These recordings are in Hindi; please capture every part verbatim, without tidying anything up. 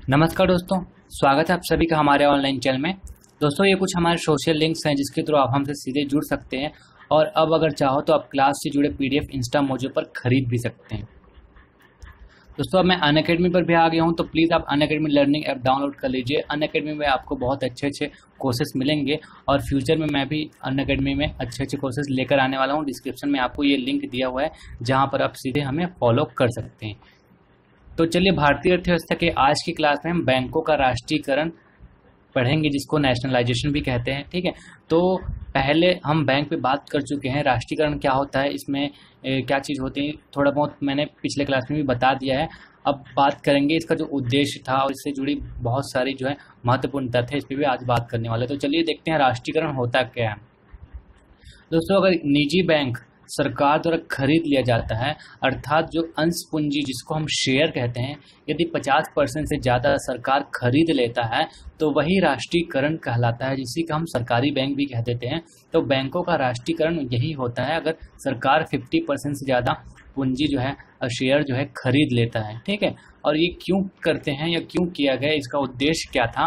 नमस्कार दोस्तों, स्वागत है आप सभी का हमारे ऑनलाइन चैनल में। दोस्तों, ये कुछ हमारे सोशल लिंक्स हैं जिसके थ्रू आप हमसे सीधे जुड़ सकते हैं और अब अगर चाहो तो आप क्लास से जुड़े पीडीएफ इंस्टा मोजो पर खरीद भी सकते हैं। दोस्तों, अब मैं अनअकैडमी पर भी आ गया हूं, तो प्लीज़ आप अनअकैडमी लर्निंग ऐप डाउनलोड कर लीजिए। अनअकैडमी में आपको बहुत अच्छे अच्छे कोर्सेज मिलेंगे और फ्यूचर में मैं भी अनअकैडमी में अच्छे अच्छे कोर्सेज लेकर आने वाला हूँ। डिस्क्रिप्शन में आपको ये लिंक दिया हुआ है जहाँ पर आप सीधे हमें फॉलो कर सकते हैं। तो चलिए, भारतीय अर्थव्यवस्था के आज की क्लास में हम बैंकों का राष्ट्रीयकरण पढ़ेंगे, जिसको नेशनलाइजेशन भी कहते हैं। ठीक है, तो पहले हम बैंक पे बात कर चुके हैं। राष्ट्रीयकरण क्या होता है, इसमें ए, क्या चीज़ होती है, थोड़ा बहुत मैंने पिछले क्लास में भी बता दिया है। अब बात करेंगे इसका जो उद्देश्य था और इससे जुड़ी बहुत सारी जो है महत्वपूर्ण तथ्य, इस पर भी आज बात करने वाले। तो चलिए देखते हैं राष्ट्रीयकरण होता क्या है। दोस्तों, अगर निजी बैंक सरकार द्वारा खरीद लिया जाता है, अर्थात जो अंश पूंजी जिसको हम शेयर कहते हैं, यदि पचास परसेंट से ज़्यादा सरकार खरीद लेता है तो वही राष्ट्रीयकरण कहलाता है, जिसे हम सरकारी बैंक भी कह देते हैं। तो बैंकों का राष्ट्रीयकरण यही होता है अगर सरकार पचास परसेंट से ज़्यादा पूंजी जो है शेयर जो है खरीद लेता है। ठीक है, और ये क्यों करते हैं या क्यों किया गया, इसका उद्देश्य क्या था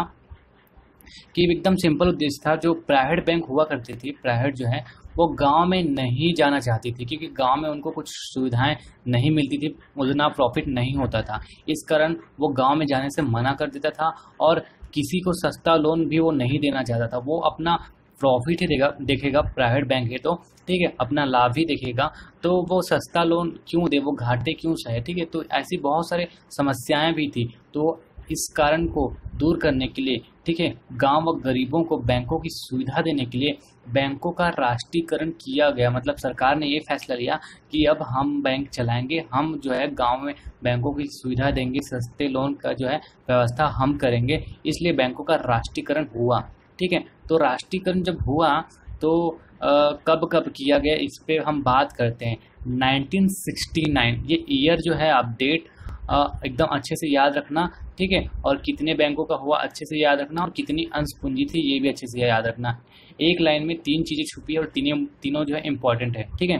कि एकदम सिंपल उद्देश्य था। जो प्राइवेट बैंक हुआ करती थी, प्राइवेट जो है वो गांव में नहीं जाना चाहती थी, क्योंकि गांव में उनको कुछ सुविधाएं नहीं मिलती थी, उतना प्रॉफिट नहीं होता था। इस कारण वो गांव में जाने से मना कर देता था और किसी को सस्ता लोन भी वो नहीं देना चाहता था। वो अपना प्रॉफिट ही देगा देखेगा, प्राइवेट बैंक है तो ठीक है, अपना लाभ ही देखेगा। तो वो सस्ता लोन क्यों दे, वो घाटे क्यों सहे। ठीक है, तो ऐसी बहुत सारी समस्याएं भी थी। तो इस कारण को दूर करने के लिए, ठीक है, गांव व गरीबों को बैंकों की सुविधा देने के लिए बैंकों का राष्ट्रीयकरण किया गया। मतलब सरकार ने ये फैसला लिया कि अब हम बैंक चलाएंगे, हम जो है गांव में बैंकों की सुविधा देंगे, सस्ते लोन का जो है व्यवस्था हम करेंगे, इसलिए बैंकों का राष्ट्रीयकरण हुआ। ठीक है, तो राष्ट्रीयकरण जब हुआ तो आ, कब कब किया गया, इस पे हम बात करते हैं। नाइनटीन सिक्सटी नाइन, ये ईयर जो है आप डेट एकदम अच्छे से याद रखना। ठीक है, और कितने बैंकों का हुआ अच्छे से याद रखना, और कितनी अंश पूंजी थी ये भी अच्छे से याद रखना। एक लाइन में तीन चीज़ें छुपी है और तीनों तीनों जो है इम्पॉर्टेंट है। ठीक है,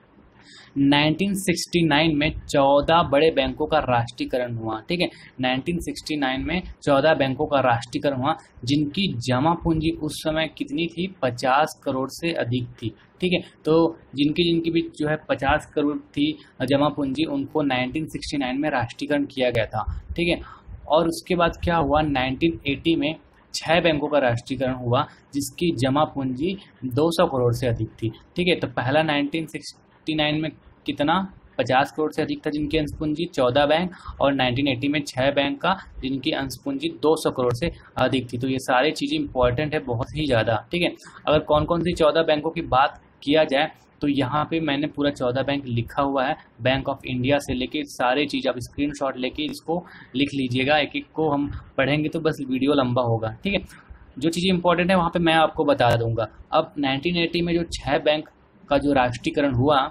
नाइनटीन सिक्सटी नाइन में चौदह बड़े बैंकों का राष्ट्रीयकरण हुआ। ठीक है, नाइनटीन सिक्सटी नाइन में चौदह बैंकों का राष्ट्रीयकरण हुआ, जिनकी जमा पूंजी उस समय कितनी थी, पचास करोड़ से अधिक थी। ठीक है, तो जिनकी जिनकी भी जो है पचास करोड़ थी जमा पूंजी, उनको नाइनटीन सिक्सटी नाइन में राष्ट्रीयकरण किया गया था। ठीक है, और उसके बाद क्या हुआ, नाइनटीन एटी में छह बैंकों का राष्ट्रीयकरण हुआ जिसकी जमा पूंजी दो सौ करोड़ से अधिक थी। ठीक है, तो पहला नाइनटीन सिक्सटी नाइन में कितना, पचास करोड़ से अधिक था जिनकी अंश पूंजी, चौदह बैंक, और नाइनटीन एटी में छह बैंक का जिनकी अंश पूंजी दो सौ करोड़ से अधिक थी। तो ये सारी चीज़ें इंपॉर्टेंट है बहुत ही ज़्यादा। ठीक है, अगर कौन कौन सी चौदह बैंकों की बात किया जाए तो यहाँ पे मैंने पूरा चौदह बैंक लिखा हुआ है। बैंक ऑफ इंडिया से लेके सारे चीज़ आप स्क्रीनशॉट लेके इसको लिख लीजिएगा, एक एक को हम पढ़ेंगे तो बस वीडियो लंबा होगा। ठीक है, जो चीज़ें इंपॉर्टेंट है वहाँ पे मैं आपको बता दूंगा। अब नाइनटीन एटी में जो छह बैंक का जो राष्ट्रीयकरण हुआ,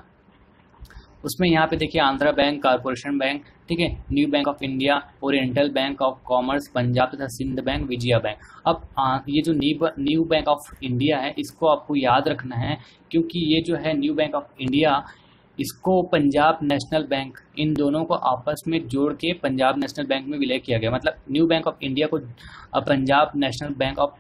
उसमें यहाँ पे देखिए आंध्रा बैंक, कारपोरेशन बैंक, ठीक है, new bank of India, oriental bank of commerce, Punjab तथा सिंध बैंक, विजया बैंक। अब आ, ये जो new new bank of India है, इसको आपको याद रखना है, क्योंकि ये जो है न्यू बैंक ऑफ इंडिया, इसको पंजाब नेशनल बैंक, इन दोनों को आपस में जोड़ के पंजाब नेशनल बैंक में विलय किया गया। मतलब न्यू बैंक ऑफ इंडिया को Punjab national bank of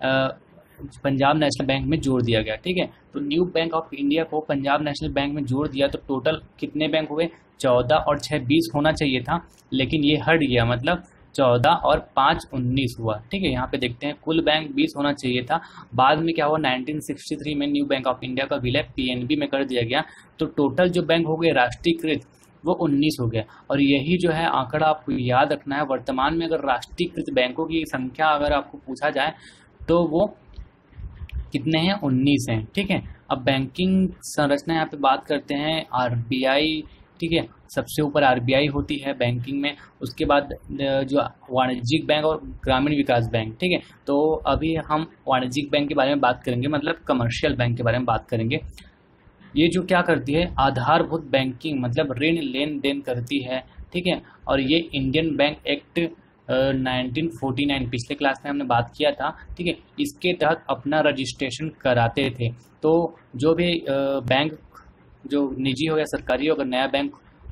Punjab national bank में जोड़ दिया गया। ठीक है, तो न्यू बैंक ऑफ इंडिया को पंजाब नेशनल बैंक में जोड़ दिया तो टोटल कितने बैंक हुए, चौदह और छः बीस होना चाहिए था, लेकिन ये हट गया, मतलब चौदह और पाँच उन्नीस हुआ। ठीक है, यहाँ पे देखते हैं कुल बैंक बीस होना चाहिए था। बाद में क्या हुआ, नाइनटीन सिक्सटी थ्री में न्यू बैंक ऑफ इंडिया का विलय पीएनबी में कर दिया गया, तो टोटल जो बैंक हो गए राष्ट्रीयकृत वो उन्नीस हो गया। और यही जो है आंकड़ा आपको याद रखना है। वर्तमान में अगर राष्ट्रीयकृत बैंकों की संख्या अगर आपको पूछा जाए तो वो कितने हैं, उन्नीस हैं। ठीक है, अब बैंकिंग संरचना यहाँ पे बात करते हैं, आरबीआई, ठीक है, सबसे ऊपर आरबीआई होती है बैंकिंग में, उसके बाद जो वाणिज्यिक बैंक और ग्रामीण विकास बैंक। ठीक है, तो अभी हम वाणिज्यिक बैंक के बारे में बात करेंगे, मतलब कमर्शियल बैंक के बारे में बात करेंगे। ये जो क्या करती है, आधारभूत बैंकिंग, मतलब ऋण लेन देन करती है। ठीक है, और ये Indian bank act nineteen forty nine, पिछले क्लास में हमने बात किया था। ठीक है, इसके तहत अपना रजिस्ट्रेशन कराते थे। तो जो भी बैंक जो निजी हो या सरकारी हो, अगर नया बैंक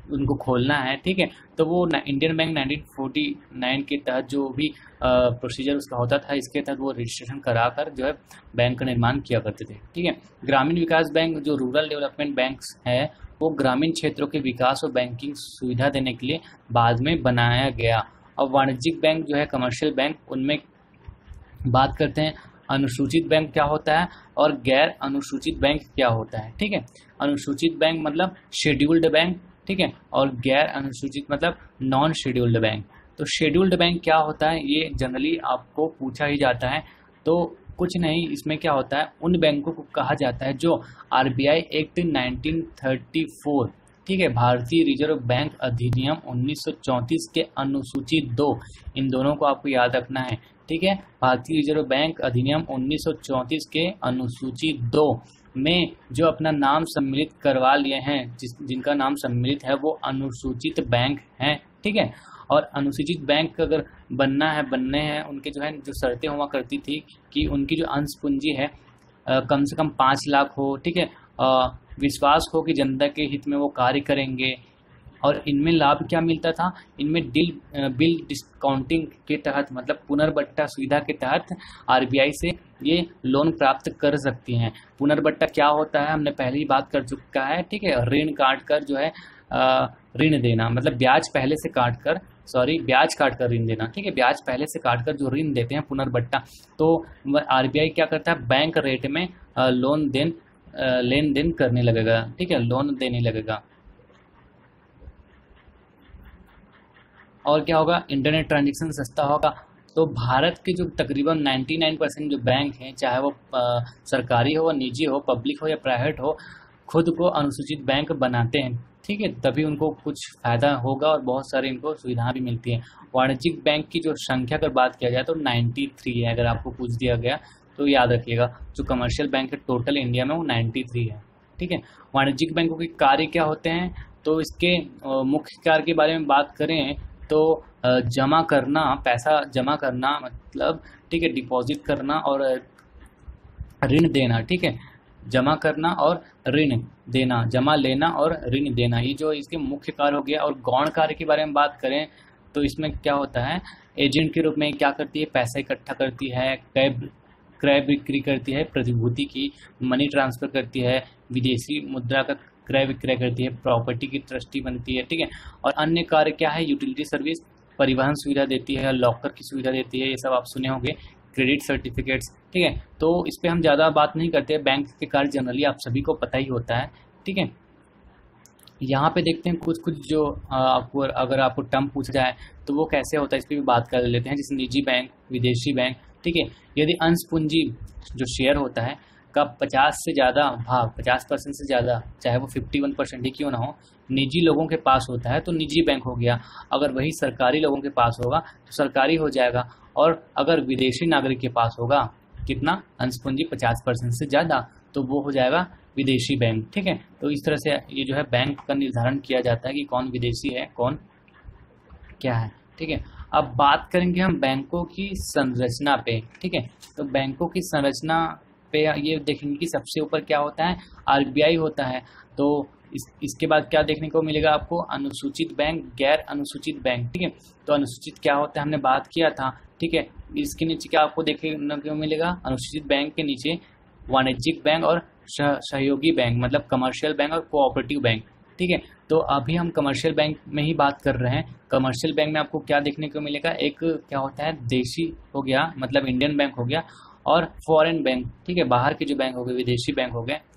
उनको खोलना है, ठीक है, तो वो Indian bank nineteen forty nine के तहत जो भी प्रोसीजर उसका होता था, इसके तहत वो रजिस्ट्रेशन कराकर जो है बैंक का निर्माण किया करते थे, ठीक है। ग्रामीण विकास बैंक जो रूरल डेवलपमेंट बैंक्स है वो ग्रामीण क्षेत्रों के विकास और बैंकिंग सुविधा देने के लिए बाद में बनाया गया। और वाणिज्यिक बैंक जो है कमर्शियल बैंक, उनमें बात करते हैं अनुसूचित बैंक क्या होता है और गैर अनुसूचित बैंक क्या होता है, ठीक है। अनुसूचित बैंक मतलब शेड्यूल्ड बैंक, ठीक है, और गैर अनुसूचित मतलब नॉन शेड्यूल्ड बैंक। तो शेड्यूल्ड बैंक क्या होता है ये जनरली आपको पूछा ही जाता है। तो कुछ नहीं, इसमें क्या होता है, उन बैंकों को कहा जाता है जो RBI act nineteen thirty four, ठीक है, भारतीय रिजर्व बैंक अधिनियम उन्नीस सौ चौंतीस के अनुसूची दो, इन दोनों को आपको याद रखना है, ठीक है। भारतीय रिजर्व बैंक अधिनियम उन्नीस सौ चौंतीस के अनुसूची दो में जो अपना नाम सम्मिलित करवा लिए हैं, जिस जिनका नाम सम्मिलित है वो अनुसूचित बैंक हैं, ठीक है। और अनुसूचित बैंक अगर बनना है बनने हैं उनके जो है जो शर्तें हुआ करती थी कि उनकी जो अंश पूंजी है आ, कम से कम पाँच लाख हो, ठीक है, आ, विश्वास हो कि जनता के हित में वो कार्य करेंगे। और इनमें लाभ क्या मिलता था, इनमें डील बिल डिस्काउंटिंग के तहत मतलब पुनर्बट्टा सुविधा के तहत आरबीआई से ये लोन प्राप्त कर सकती हैं। पुनर्बट्टा क्या होता है हमने पहले ही बात कर चुका है, ठीक है। ऋण काट कर जो है ऋण देना, मतलब ब्याज पहले से काट कर सॉरी ब्याज काट कर ऋण देना, ठीक है, ब्याज पहले से काट कर जो ऋण देते हैं पुनर्बट्टा। तो आरबीआई क्या करता है, बैंक रेट में लोन देन लेन देन करने लगेगा, ठीक है, लोन देने लगेगा। और क्या होगा, इंटरनेट ट्रांजैक्शन सस्ता होगा। तो भारत के जो तकरीबन निन्यानवे परसेंट जो बैंक हैं, चाहे वो आ, सरकारी हो, निजी हो, पब्लिक हो या प्राइवेट हो, खुद को अनुसूचित बैंक बनाते हैं, ठीक है, तभी उनको कुछ फ़ायदा होगा और बहुत सारी इनको सुविधाएं भी मिलती हैं। वाणिज्यिक बैंक की जो संख्या अगर बात किया जाए तो तिरानवे है, अगर आपको पूछ दिया गया तो याद रखिएगा। जो कमर्शियल बैंक है टोटल इंडिया में वो तिरानवे है, ठीक है। वाणिज्यिक बैंकों के कार्य क्या होते हैं, तो इसके मुख्य कार्य के बारे में बात करें तो जमा करना, पैसा जमा करना मतलब, ठीक है, डिपॉजिट करना और ऋण देना, ठीक है, जमा करना और ऋण देना, जमा लेना और ऋण देना, ये जो इसके मुख्य कार्य हो गया। और गौण कार्य के बारे में बात करें तो इसमें क्या होता है, एजेंट के रूप में क्या करती है, पैसा इकट्ठा करती है, क्रय क्रय बिक्री करती है, प्रतिभूति की मनी ट्रांसफर करती है, विदेशी मुद्रा का क्रय विक्रय करती है, प्रॉपर्टी की ट्रस्टी बनती है, ठीक है। और अन्य कार्य क्या है, यूटिलिटी सर्विस, परिवहन सुविधा देती है, लॉकर की सुविधा देती है, ये सब आप सुने होंगे, क्रेडिट सर्टिफिकेट्स, ठीक है। तो इस पे हम ज़्यादा बात नहीं करते, बैंक के कार्य जनरली आप सभी को पता ही होता है, ठीक है। यहाँ पे देखते हैं कुछ कुछ जो आपको अगर आपको टर्म पूछा जाए तो वो कैसे होता है, इस पर भी बात कर लेते हैं। जैसे निजी बैंक, विदेशी बैंक, ठीक है, यदि अंश पूंजी जो शेयर होता है का पचास से ज़्यादा भाग, पचास परसेंट से ज़्यादा, चाहे वो इक्यावन परसेंट ही क्यों ना हो, निजी लोगों के पास होता है तो निजी बैंक हो गया। अगर वही सरकारी लोगों के पास होगा तो सरकारी हो जाएगा। और अगर विदेशी नागरिक के पास होगा कितना, अंश पूंजी पचास परसेंट से ज़्यादा, तो वो हो जाएगा विदेशी बैंक, ठीक है। तो इस तरह से ये जो है बैंक का निर्धारण किया जाता है कि कौन विदेशी है, कौन क्या है, ठीक है। अब बात करेंगे हम बैंकों की संरचना पे, ठीक है। तो बैंकों की संरचना पे ये देखेंगे कि सबसे ऊपर क्या होता है, आरबीआई होता है। तो इस इसके बाद क्या देखने को मिलेगा आपको, अनुसूचित बैंक, गैर अनुसूचित बैंक, ठीक है। तो अनुसूचित क्या होता है हमने बात किया था, ठीक है। इसके नीचे क्या आपको देखने को मिलेगा, अनुसूचित बैंक के नीचे वाणिज्यिक बैंक और सहयोगी बैंक, मतलब कमर्शियल बैंक और कोऑपरेटिव बैंक, ठीक है। तो अभी हम कमर्शियल बैंक में ही बात कर रहे हैं। कमर्शियल बैंक में आपको क्या देखने को मिलेगा, एक क्या होता है, देशी हो गया मतलब इंडियन बैंक हो गया, और फॉरेन बैंक, ठीक है, बाहर के जो बैंक हो गए, विदेशी बैंक हो गए।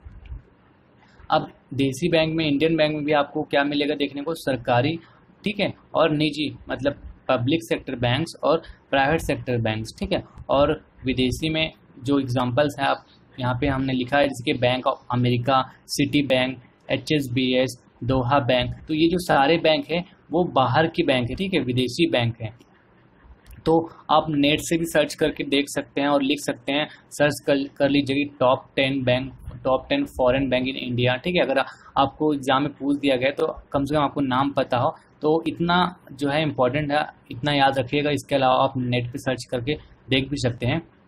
अब देसी बैंक में, इंडियन बैंक में भी आपको क्या मिलेगा देखने को, सरकारी, ठीक है, और निजी मतलब पब्लिक सेक्टर बैंक्स और प्राइवेट सेक्टर बैंक्स, ठीक है। और विदेशी में जो एग्जांपल्स हैं आप यहाँ पे हमने लिखा है, जैसे कि bank of America, Citi bank, H S B S, Doha bank. तो ये जो सारे बैंक हैं वो बाहर की बैंक है, ठीक है, विदेशी बैंक है। तो आप नेट से भी सर्च करके देख सकते हैं और लिख सकते हैं, सर्च कर कर लीजिए top ten bank, top ten foreign bank in India, ठीक है। अगर आपको एग्जाम में पूछ दिया गया तो कम से कम आपको नाम पता हो, तो इतना जो है इम्पोर्टेंट है, इतना याद रखिएगा। इसके अलावा आप नेट पे सर्च करके देख भी सकते हैं,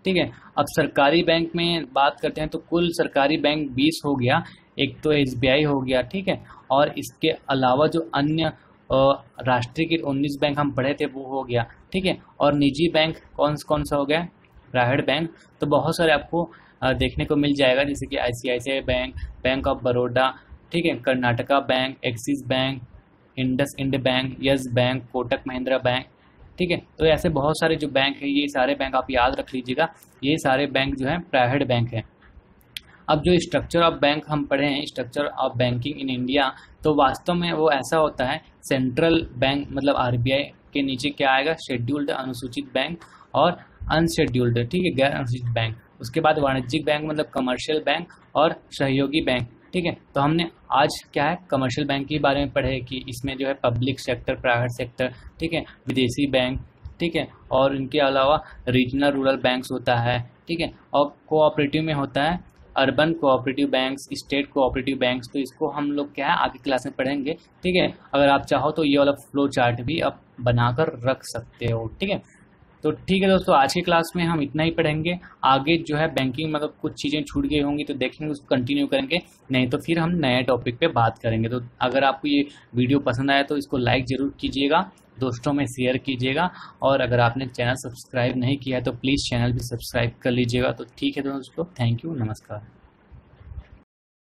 ठीक है। अब सरकारी बैंक में बात करते हैं तो कुल सरकारी बैंक बीस हो गया, एक तो एस बी आई हो गया, ठीक है। और इसके अलावा जो अन्य राष्ट्रीयकृत उन्नीस बैंक हम पढ़े थे वो हो गया, ठीक है। और निजी बैंक कौन कौन सा हो गया, प्राइवेट बैंक तो बहुत सारे आपको देखने को मिल जाएगा, जैसे कि I C I C I bank, bank of Baroda, ठीक है, Karnataka bank, Axis bank, IndusInd bank, Yes bank, Kotak Mahindra bank, ठीक है। तो ऐसे बहुत सारे जो बैंक है, ये सारे बैंक आप याद रख लीजिएगा, ये सारे बैंक जो है प्राइवेट बैंक है। अब जो स्ट्रक्चर ऑफ बैंक हम पढ़े हैं, structure of banking in India, तो वास्तव में वो ऐसा होता है, सेंट्रल बैंक मतलब आर बी आई के नीचे क्या आएगा, शेड्यूल्ड अनुसूचित बैंक और अनशेड्यूल्ड, ठीक है, गैर अनुसूचित बैंक। उसके बाद वाणिज्यिक बैंक मतलब कमर्शियल बैंक और सहयोगी बैंक, ठीक है। तो हमने आज क्या है कमर्शियल बैंक के बारे में पढ़े कि इसमें जो है पब्लिक सेक्टर, प्राइवेट सेक्टर, ठीक है, विदेशी बैंक, ठीक है, और इनके अलावा रीजनल रूरल बैंक्स होता है, ठीक है। और कोऑपरेटिव में होता है urban cooperative banks, state cooperative banks. तो इसको हम लोग क्या है आगे क्लास में पढ़ेंगे, ठीक है। अगर आप चाहो तो ये वाला फ्लो चार्ट भी आप बनाकर रख सकते हो, ठीक है। तो ठीक है दोस्तों, आज की क्लास में हम इतना ही पढ़ेंगे। आगे जो है बैंकिंग मतलब कुछ चीज़ें छूट गई होंगी तो देखेंगे, उसको कंटिन्यू करेंगे, नहीं तो फिर हम नए टॉपिक पे बात करेंगे। तो अगर आपको ये वीडियो पसंद आया तो इसको लाइक ज़रूर कीजिएगा, दोस्तों में शेयर कीजिएगा, और अगर आपने चैनल सब्सक्राइब नहीं किया है तो प्लीज़ चैनल भी सब्सक्राइब कर लीजिएगा। तो ठीक है दोस्तों, थैंक यू, नमस्कार।